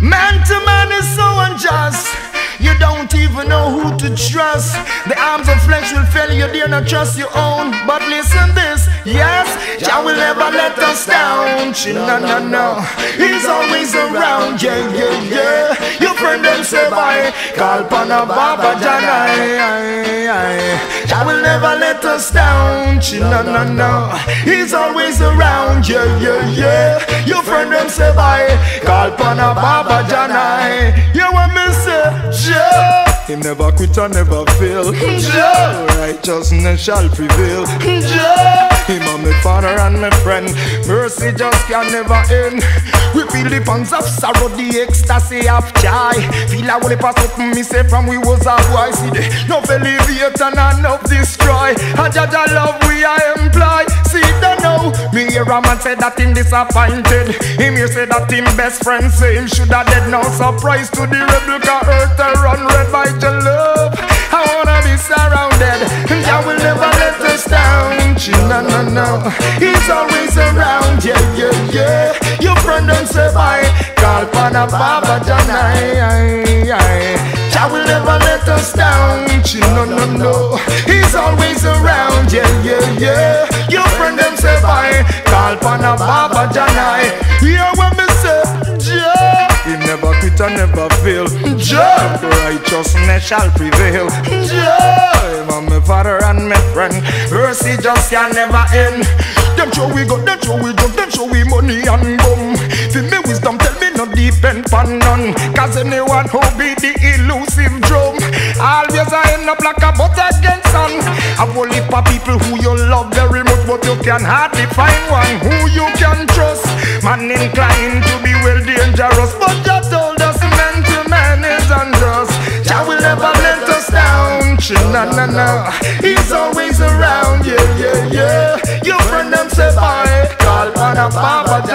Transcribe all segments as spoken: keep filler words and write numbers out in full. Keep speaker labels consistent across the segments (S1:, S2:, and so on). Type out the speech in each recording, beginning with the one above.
S1: Man to man is so unjust. You don't even know who to trust. The arms of flesh will fail you, dare not trust your own. But listen this, yes, Jah will never let us down. No, no, no, He's always around, yeah, yeah, yeah. Your friend them say bye, call Pana Baba Janai. Jah will never let us down. No, no, no, He's always around, yeah, yeah, yeah. Your friend them say bye, call Pana Baba Janai. You want me say, Jah, He never quit and never fail. Jah, righteousness shall prevail. Jah, Him and my father and my friend. Mercy just can never end. We feel the pangs of sorrow, the ecstasy of joy. Feel a whole pass up me say from we was a boy. See the no elevate and enough destroy. A Jah love we I employ. See the know me hear a man say that him disappointed. Him here say that him best friend say him shoulda dead. No surprise to the rebel car earth to run red by your love. I wanna be surrounded. Jah will never let us down. No, no, no, He's always around. Yeah, yeah, yeah. Your friend don't say bye, call Pana Baba Janai. Jah will never let us down. No, no, no, He's always around. Yeah, yeah, yeah. Your friend don't say bye, call Pana Baba Janai. Hear what me say, Jah, He never quit and never fail. Jah, righteousness shall prevail. Jah, Him and my father and my friend. Mercy just can never end. Them show we got, them show we jump, them show we money and gum. Feel me wisdom, tell me not depend on none. Cause anyone who be the elusive drum always I end up like a butt against sun. A whole heap of people who you love very much, but you can hardly find one who you can trust. Man inclined to be well dangerous, but Jah told us man to man is unjust. Jah will never let us down. No, no, no, He's always around. Yeah, yeah, yeah. Your friend them say bye, call Pana Baba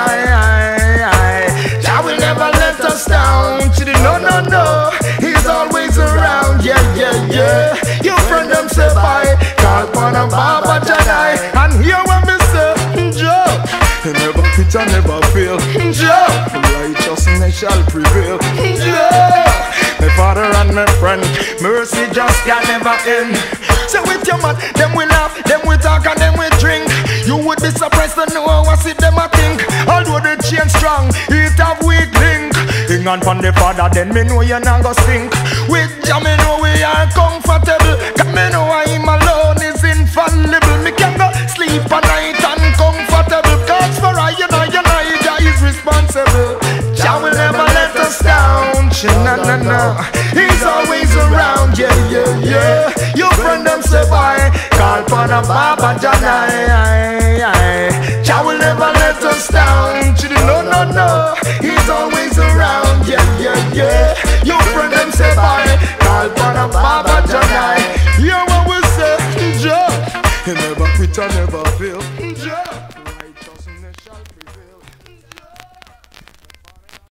S1: Janai. Jah will never let us down. No, no, no, He's always around. Yeah, yeah, yeah. Your friend them say bye, call Pana Baba Janai. And hear what me say, Jah, He never quit and never fail. Jah, righteousness shall prevail. Jah, my father and my friend. Mercy just can never end. So with your man, them we laugh, them we talk and them we drink. You would be surprised to know what's it them I think. Although the chain strong, it have weak link. Hang on from the father, then me know you not go sink. With Jah me know we are comfortable. Cause me know him alone is infallible. Me can go sleep at night and comfortable. Cause for I, you know, you know, Jah is responsible. Jah will never let us down. No, no, no, He's always around. Yeah, yeah, yeah. Your friend them say bye, call Pana Baba Janai. Jah will never let us down. No, no, no, He's always around. Yeah, yeah, yeah. Your friend them say bye, call Pana Baba Janai. Hear what we say, Jah, He never quit and never fail. Jah.